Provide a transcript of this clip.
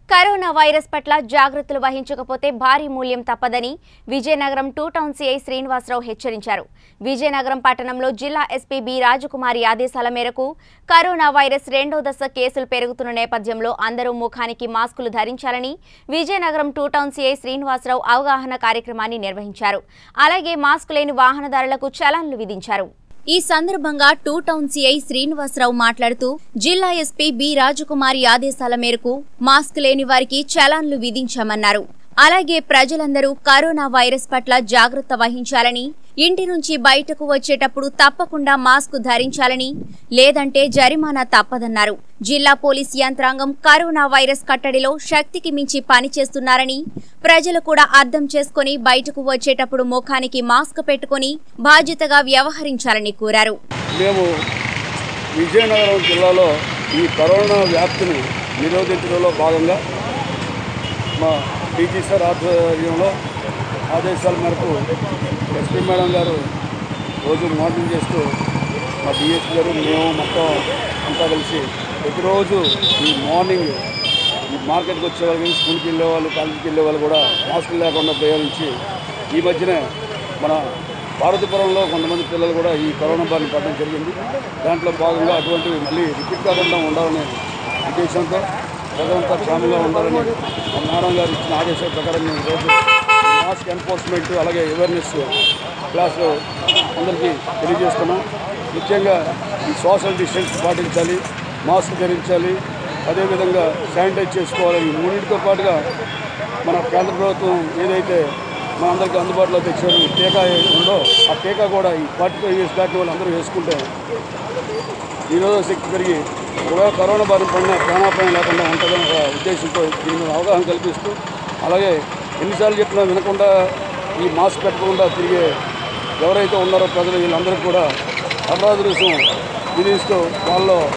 Corona virus పట్ల జాగ్రత్తలు వహించకపోతే భారీ మూల్యం తప్పదని విజయనగరం 2 టౌన్ సిఐ శ్రీనివాసరావు హెచ్చరించారు. విజయనగరం పట్టణంలో జిల్లా ఎస్పీ బి రాజకుమారి ఆదేశాల మేరకు కరోనా వైరస్ రెండో దశ కేసులు పెరుగుతున్న నేపథ్యంలో అందరూ ముఖానికి మాస్కులు ధరించాలని విజయనగరం 2 టౌన్ సిఐ శ్రీనివాసరావు అవగాహన కార్యక్రమాన్ని నిర్వహించారు. అలాగే మాస్క్ లేని వాహనదారులకు చలాన్లు విధించారు. ఈ సందర్భంగా 2 టౌన్ సిఐ శ్రీనివాసరావు మాట్లాడుతూ జిల్లా ఎస్పీ బి రాజకుమారి ఆదేశాల మేరకు మాస్క్ లేని వారికి చలాన్లు విధించామన్నారు. అలాగే ప్రజలందరూ కరోనా వైరస్ పట్ల జాగ్రత్త వహించాలని, ఇంటి నుంచి బయటకు వచ్చేటప్పుడు తప్పకుండా మాస్క్ ధరించాలని, లేదంటే జరిమానా తప్పదన్నారు. జిల్లా పోలీస్ యంత్రాంగం కరోనా వైరస్ కట్టడిలో శక్తికి మించి పనిచేస్తున్నారని, ప్రజలు కూడా అర్థం చేసుకుని బయటకు వచ్చేటప్పుడు ముఖానికి మాస్క్ పెట్టుకుని బాధ్యతగా వ్యవహరించాలని కోరారు. మేము విజయనగరం జిల్లాలో ఈ కరోనా వ్యాప్తిని నిరోధించడంలో భాగంగా మా డీజీ సార్ ఆధ్వర్యంలో ఆదేశాల మేరకు ఎస్పీ మేడం గారు రోజు మార్నింగ్ చేస్తూ మా డిఎస్పీ గారు మేము మొత్తం అంతా కలిసి ప్రతిరోజు ఈ మార్నింగ్ ఈ మార్కెట్కి వచ్చేవాళ్ళు కానీ స్కూల్కి వెళ్ళేవాళ్ళు, కాలేజీకి వెళ్ళేవాళ్ళు కూడా మాస్కులు లేకుండా ప్రయాణించి ఈ మధ్యనే మన భారతపురంలో కొంతమంది పిల్లలు కూడా ఈ కరోనా బారిన పడడం జరిగింది. దాంట్లో భాగంగా అటువంటివి మళ్ళీ రిపీట్ కాకుండా ఉండాలనే ఉద్దేశంతో ప్రజలంతా క్షేమంగా ఉండాలని మా మేడం గారు ఇచ్చిన ఆదేశాల ప్రకారం మేము రోజు మాస్క్ ఎన్ఫోర్స్మెంట్ అలాగే అవేర్నెస్ క్లాసు అందరికీ తెలియజేస్తున్నాం. ముఖ్యంగా ఈ సోషల్ డిస్టెన్స్ పాటించాలి, మాస్క్ ధరించాలి, అదేవిధంగా శానిటైజ్ చేసుకోవాలని మూడింటితో పాటుగా మన కేంద్ర ప్రభుత్వం ఏదైతే మనందరికీ అందుబాటులో తెచ్చిన టీకా ఉందో ఆ టీకా కూడా ఈ 45 ఇయర్స్ దాటి వాళ్ళు అందరూ వేసుకుంటే నిరోధక శక్తి పెరిగి ఒకవేళ కరోనా బారిన పడిన ప్రాణాపాయం లేకుండా ఉంటుందని ఒక ఉద్దేశంతో దీని మీద అవగాహన కల్పిస్తూ, అలాగే ఎన్నిసార్లు చెప్పినా వినకుండా ఈ మాస్క్ పెట్టకుండా తిరిగే ఎవరైతే ఉన్నారో ప్రజలు వీళ్ళందరికీ కూడా అపరాధ రుసుము విధిస్తూ వాళ్ళలో